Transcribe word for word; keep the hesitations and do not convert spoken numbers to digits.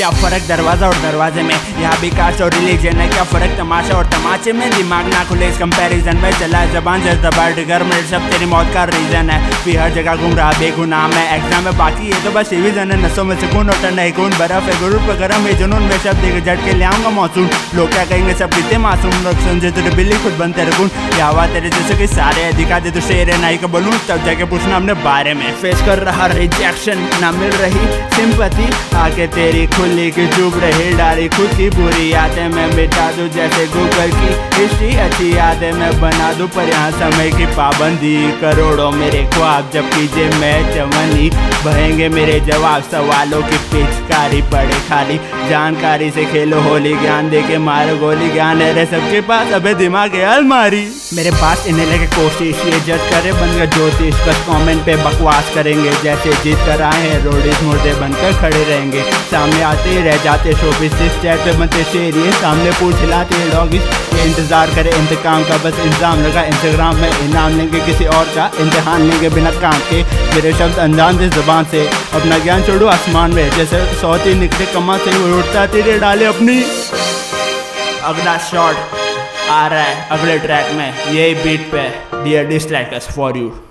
क्या फर्क दरवाजा और दरवाजे में, यहाँ भी कास्ट और रिलीजन है। क्या फर्क तमाशा और तमाचे में, दिमाग ना खुले इस कंपैरिजन में। चला है जबान से दबा ट्रिगर में, सब तेरी मौत का रीजन है। फिर हर जगह घूम रहा बेगुनाह में, एग्जाम में बाकी है तो बस रिवीजन है। नसों में सुकून और ठंडा खून, बर्फ है गुरूर पर गरम है जुनून में। शब्द एक झट के ले आऊंगा मौसम, लोग क्या कहेंगे सब कितने मासूम। लोग समझे तेरे बिल्ली खुद बनते रखून, या हवा तेरे जैसे कि सारे दिखा दे तो शेर है नहीं का बोलूं, तब जाके पूछना हमने बारे में। फेस कर रहा रिजेक्शन, ना मिल रही सिंपैथी, आके तेरी खुली की चुप रही, डाली खुद की बुरी यादें मैं मिटा दूं जैसे गूगल की हिस्ट्री। अच्छी यादें मैं बना दूं पर यहाँ समय की पाबंदी। करोड़ों मेरे ख्वाब जब कीजिए मैं चवनी, बहेंगे मेरे जवाब सवालों की पिचकारी पड़े खाली। जानकारी से खेलो होली, ज्ञान दे के मारो गोली। ज्ञान है रे सबके पास, अबे दिमाग है अलमारी। मेरे पास इन्हें लेके कोशिश ये जज करे बन गया ज्योतिष, बस कमेंट पे बकवास करेंगे जैसे जीत कर आए हैं। रोडीज मुर्दे बनकर खड़े रहेंगे, सामने आते ही रह जाते शोपीस। इस चैट पे बनते शेर ये सामने पूछ हिलाते डॉगिस। ये इंतजार करे इंतकाम का बस इल्जाम लगा, इंस्टाग्राम में इनाम लेंगे किसी और का, इम्तिहान लेंगे बिना काम के। मेरे शब्द अनजान थे जुबान से, अपना ज्ञान छोड़ो आसमान में, जैसे सौती निकले कमा से उड़ता तेरे डाले अपनी। अगला शॉट आ रहा है अगले ट्रैक में, यही बीट पे डियर डिस्ट्रैक्टर्स फॉर यू।